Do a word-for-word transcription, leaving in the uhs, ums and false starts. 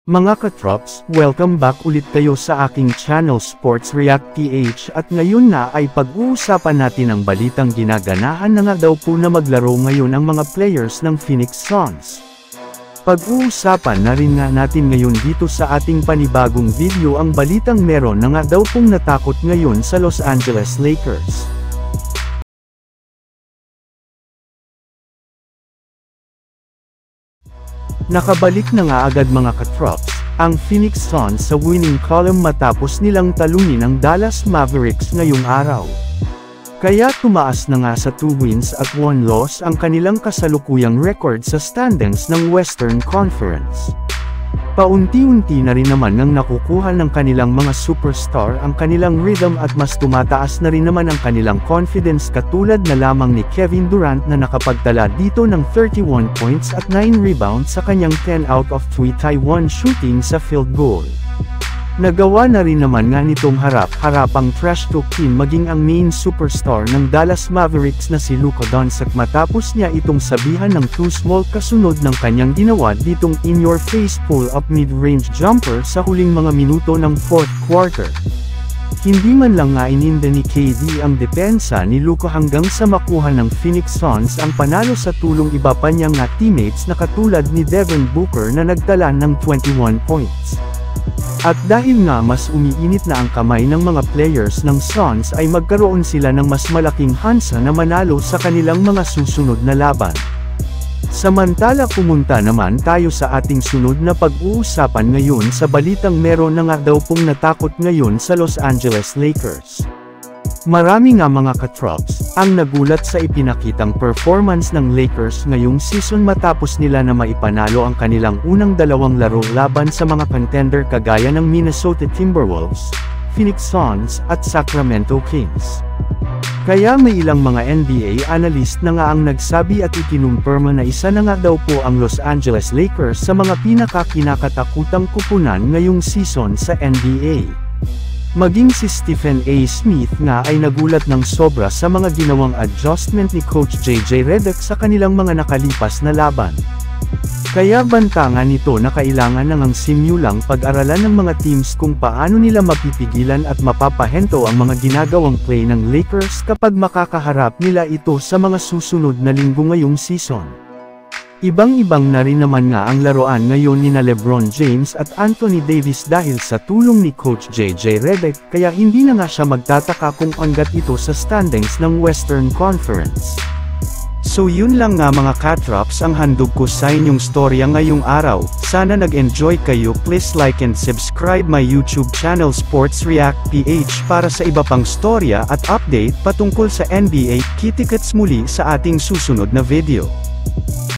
Mga katrops, welcome back ulit kayo sa aking channel Sports React P H at ngayon na ay pag-uusapan natin ang balitang ginaganahan na nga daw po na maglaro ngayon ang mga players ng Phoenix Suns. Pag-uusapan na rin nga natin ngayon dito sa ating panibagong video ang balitang meron na nga daw pong natakot ngayon sa Los Angeles Lakers. Nakabalik na nga agad mga katrops, ang Phoenix Suns sa winning column matapos nilang talunin ang Dallas Mavericks ngayong araw. Kaya tumaas na nga sa two wins at one loss ang kanilang kasalukuyang record sa standings ng Western Conference. Paunti-unti na rin naman nang nakukuha ng kanilang mga superstar ang kanilang rhythm at mas tumataas na rin naman ang kanilang confidence katulad na lamang ni Kevin Durant na nakapagtala dito ng thirty-one points at nine rebounds sa kanyang ten out of twenty-one shooting sa field goal. Nagawa na rin naman nga nitong harap-harapang trash talking maging ang main superstar ng Dallas Mavericks na si Luka Doncic matapos niya itong sabihan ng too small kasunod ng kanyang ginawa ditong in-your-face pull-up mid-range jumper sa huling mga minuto ng fourth quarter. Hindi man lang nga ininda ni K D ang depensa ni Luka hanggang sa makuha ng Phoenix Suns ang panalo sa tulong iba pa niyang nga teammates na katulad ni Devin Booker na nagtala ng twenty-one points. At dahil nga mas umiinit na ang kamay ng mga players ng Suns ay magkaroon sila ng mas malaking hansa na manalo sa kanilang mga susunod na laban. Samantala pumunta naman tayo sa ating sunod na pag-uusapan ngayon sa balitang meron na nga daw pong natakot ngayon sa Los Angeles Lakers. Marami nga mga katrops, ang nagulat sa ipinakitang performance ng Lakers ngayong season matapos nila na maipanalo ang kanilang unang dalawang laro laban sa mga contender kagaya ng Minnesota Timberwolves, Phoenix Suns at Sacramento Kings. Kaya may ilang mga N B A analyst na nga ang nagsabi at ikinumpirma na isa na nga daw po ang Los Angeles Lakers sa mga pinaka-kinakatakutang kupunan ngayong season sa N B A. Maging si Stephen A. Smith nga ay nagulat ng sobra sa mga ginawang adjustment ni Coach J J Redick sa kanilang mga nakalipas na laban. Kaya bantangan nito na kailangan nang ang simulang pag-aralan ng mga teams kung paano nila mapipigilan at mapapahento ang mga ginagawang play ng Lakers kapag makakaharap nila ito sa mga susunod na linggo ngayong season. Ibang-ibang na rin naman nga ang laruan ngayon nina LeBron James at Anthony Davis dahil sa tulong ni Coach J J Redick kaya hindi na nga siya magtataka kung hanggat ito sa standings ng Western Conference. So yun lang nga mga katrops ang handog ko sa inyong storya ngayong araw. Sana nag-enjoy kayo. Please like and subscribe my YouTube channel Sports React P H para sa iba pang storya at update patungkol sa N B A. Kita-kits muli sa ating susunod na video.